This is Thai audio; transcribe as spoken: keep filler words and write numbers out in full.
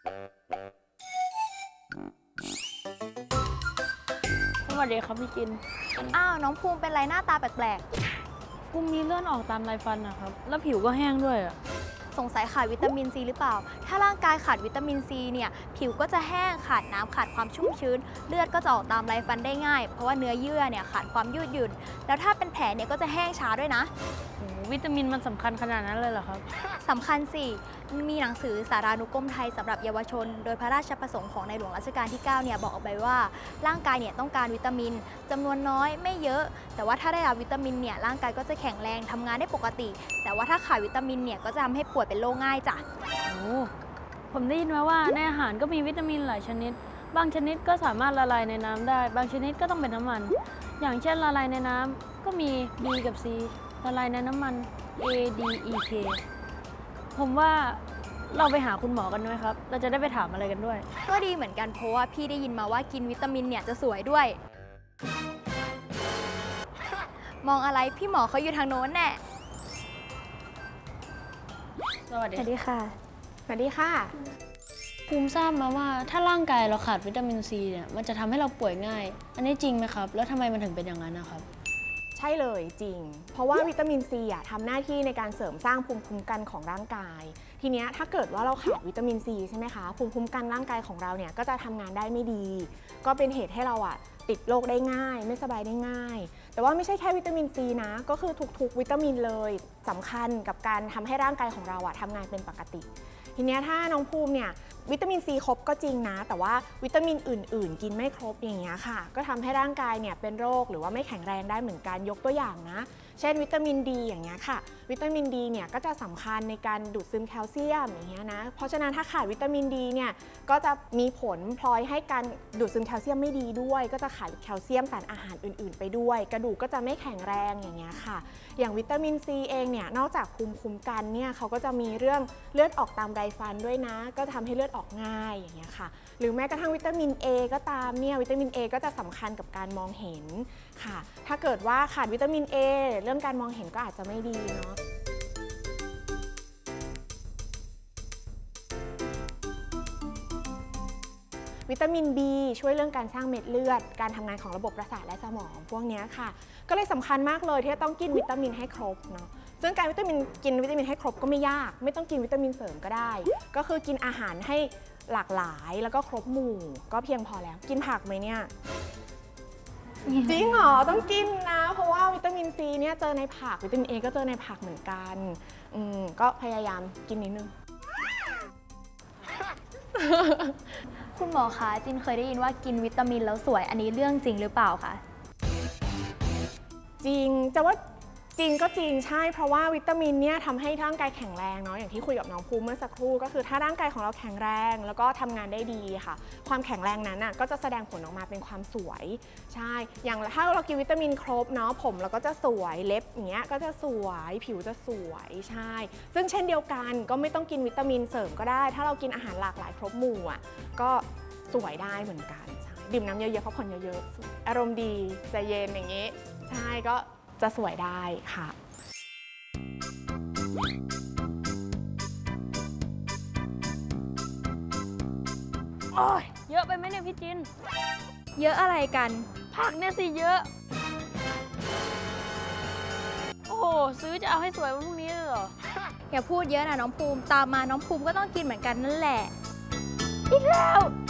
สวัสดีครับพี่จินอ้าวน้องภูมิเป็นไรหน้าตาแปลกๆภูมิมีเลือดออกตามไรฟันนะครับแล้วผิวก็แห้งด้วยอ่ะสงสัยขาดวิตามินซีหรือเปล่าถ้าร่างกายขาดวิตามินซีเนี่ยผิวก็จะแห้งขาดน้ำขาดความชุ่มชื้นเลือดก็จะออกตามไรฟันได้ง่ายเพราะว่าเนื้อเยื่อเนี่ยขาดความยืดหยุ่นแล้วถ้าเป็นแผลเนี่ยก็จะแห้งช้าด้วยนะวิตามินมันสำคัญขนาดนั้นเลยเหรอครับสำคัญสิมีหนังสือสารานุกรมไทยสำหรับเยาวชนโดยพระราชประสงค์ของในหลวงรัชกาลที่เก้าเนี่ยบอกเอาไว้ว่าร่างกายเนี่ยต้องการวิตามินจำนวนน้อยไม่เยอะแต่ว่าถ้าได้รับวิตามินเนี่ยร่างกายก็จะแข็งแรงทำงานได้ปกติแต่ว่าถ้าขาดวิตามินเนี่ยก็จะทำให้ป่วยเป็นโรคง่ายจ้ะโอ้ผมได้ยินมาว่าในอาหารก็มีวิตามินหลายชนิดบางชนิดก็สามารถละลายในน้ำได้บางชนิดก็ต้องเป็นน้ำมันอย่างเช่นละลายในน้ำก็มี B กับ C ละลายในน้ำมัน A D E K ผมว่าเราไปหาคุณหมอกันไหมครับเราจะได้ไปถามอะไรกันด้วยก็ดีเหมือนกันเพราะว่าพี่ได้ยินมาว่ากินวิตามินเนี่ยจะสวยด้วยมองอะไรพี่หมอเขาอยู่ทางโน้นแน่สวัสดีค่ะสวัสดีค่ะภูมิทราบมาว่าถ้าร่างกายเราขาดวิตามินซีเนี่ยมันจะทำให้เราป่วยง่ายอันนี้จริงไหมครับแล้วทำไมมันถึงเป็นอย่างนั้นนะครับใช่เลยจริงเพราะว่าวิตามินซีอ่ะทำหน้าที่ในการเสริมสร้างภูมิคุ้มกันของร่างกายทีเนี้ยถ้าเกิดว่าเราขาดวิตามินซีใช่ไหมคะภูมิคุ้มกันร่างกายของเราเนี่ยก็จะทำงานได้ไม่ดีก็เป็นเหตุให้เราอ่ะติดโรคได้ง่ายไม่สบายได้ง่ายแต่ว่าไม่ใช่แค่วิตามินซีนะก็คือทุกๆวิตามินเลยสำคัญกับการทำให้ร่างกายของเราอ่ะทำงานเป็นปกติทีเนี้ยถ้าน้องภูมิเนี่ยวิตามินซีครบก็จริงนะแต่ว่าวิตามินอื่นๆกินไม่ครบอย่างเงี้ยค่ะก็ทำให้ร่างกายเนี่ยเป็นโรคหรือว่าไม่แข็งแรงได้เหมือนกันยกตัวอย่างนะเช่นวิตามินดีอย่างเงี้ยค่ะวิตามินดีเนี่ยก็จะสำคัญในการดูดซึมแคลเซียมอย่างเงี้ยนะเพราะฉะนั้นถ้าขาดวิตามินดีเนี่ยก็จะมีผลพลอยให้การดูดซึมแคลเซียมไม่ดีด้วยก็จะขาดแคลเซียมสารอาหารอื่นๆไปด้วยกระดูกก็จะไม่แข็งแรงอย่างเงี้ยค่ะอย่างวิตามินซีเองเนี่ยนอกจากภูมิคุ้มกันเนี่ยเขาก็จะมีเรื่องเลือดออกตามไรฟันด้วยนะก็ทำให้เลือดออกง่ายอย่างเงี้ยค่ะหรือแม้กระทั่งวิตามิน A ก็ตามเนี่ยวิตามิน A ก็จะสำคัญกับการมองเห็นค่ะถ้าเกิดว่าขาดวิตามิน A เรื่องการมองเห็นก็อาจจะไม่ดีเนาะวิตามิน B ช่วยเรื่องการสร้างเม็ดเลือดการทำงานของระบบประสาทและสมองพวกนี้ค่ะก็เลยสำคัญมากเลยที่จะต้องกินวิตามินให้ครบเนาะซึ่งการวิตามินกินวิตามินให้ครบก็ไม่ยากไม่ต้องกินวิตามินเสริมก็ได้ก็คือกินอาหารให้หลากหลายแล้วก็ครบหมู่ก็เพียงพอแล้วกินผักไหมเนี่ยจริงเหรอต้องกินนะเพราะว่าวิตามินซีเนี่ยเจอในผักวิตามิน A ก็เจอในผักเหมือนกันอืมก็พยายามกินนิดนึงคุณหมอคะจินเคยได้ยินว่ากินวิตามินแล้วสวยอันนี้เรื่องจริงหรือเปล่าคะจริงจะว่าจริงก็จริงใช่เพราะว่าวิตามินเนี่ยทำให้ร่างกายแข็งแรงเนาะอย่างที่คุยกับน้องภูมิเมื่อสักครู่ก็คือถ้าร่างกายของเราแข็งแรงแล้วก็ทำงานได้ดีค่ะความแข็งแรงนั้นน่ะก็จะแสดงผลออกมาเป็นความสวยใช่อย่างถ้าเรากินวิตามินครบเนาะผมเราก็จะสวยเล็บอย่างเงี้ยก็จะสวยผิวจะสวยใช่ซึ่งเช่นเดียวกันก็ไม่ต้องกินวิตามินเสริมก็ได้ถ้าเรากินอาหารหลากหลายครบหมู่อ่ะก็สวยได้เหมือนกันใช่ดื่มน้ำเยอะๆพักผ่อนเยอะๆอารมณ์ดีใจเย็นอย่างงี้ใช่ก็จะสวยได้ค่ะโอ้ยเยอะไปไหมเนี่ยพี่จินเยอะอะไรกันผักเนี่ยสิเยอะโอ้โหซื้อจะเอาให้สวยวันพรุ่งนี้เลยเหรออย่าพูดเยอะนะน้องภูมิตามมาน้องภูมิก็ต้องกินเหมือนกันนั่นแหละอีกแล้ว